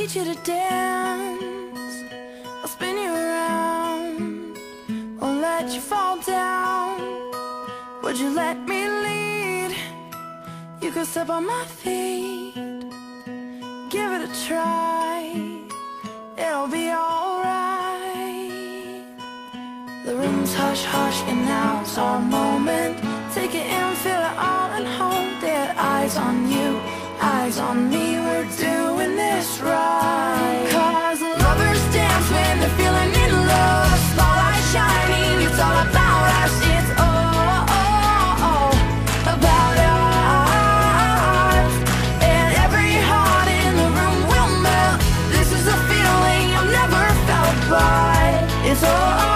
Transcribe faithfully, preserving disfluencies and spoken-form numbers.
teach you to dance, I'll spin you around, won't let you fall down. Would you let me lead? You could step on my feet, give it a try, it'll be alright. The room's hush hush and now's our moment. Take it in, feel it all and hold it. Eyes on you, eyes on me, we're doing this right. Cause lovers dance when they're feeling in love. Spotlight shining, it's all about us. It's all, all, all about us. And every heart in the room will melt. This is a feeling I've never felt, but it's all